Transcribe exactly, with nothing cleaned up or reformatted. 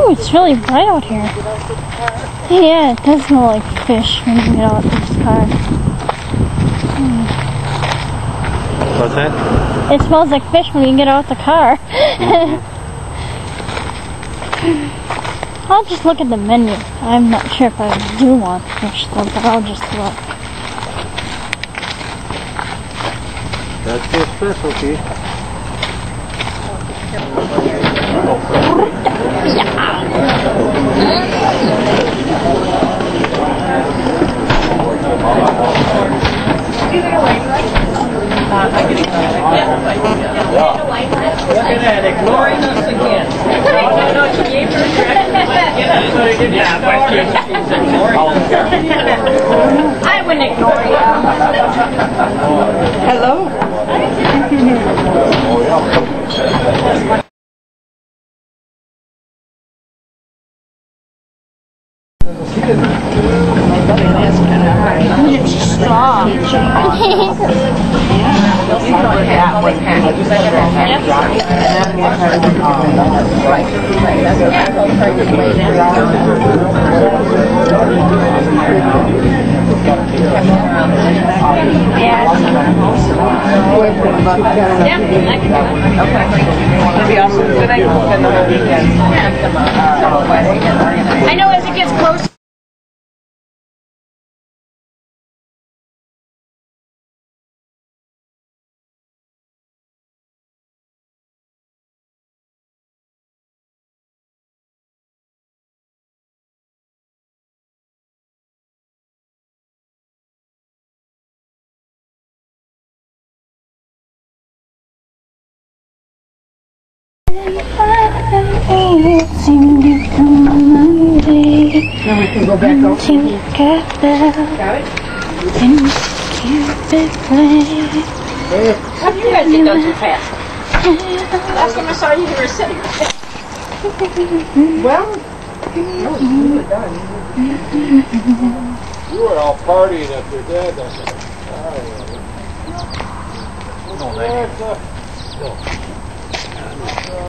Ooh, it's really bright out here. Yeah, it does smell like fish when you get out of this car. Mm. What's that? It smells like fish when you get out the car. Mm-hmm. I'll just look at the menu. I'm not sure if I do want fish though, but I'll just look. That's your specialty. Look at that, ignoring us again. No, no, no, she gave her directions. Yeah, but she's ignoring us. I wouldn't ignore you. Hello? It's strong. I know as it gets closer. Seem to come Monday. Then we can go back over. Tinkerbell Got it? and Cupid play. How do you guys get those so fast? Last time I saw you, you were sitting. Well, that was really done. You were all partying at your dad that night. Oh, yeah.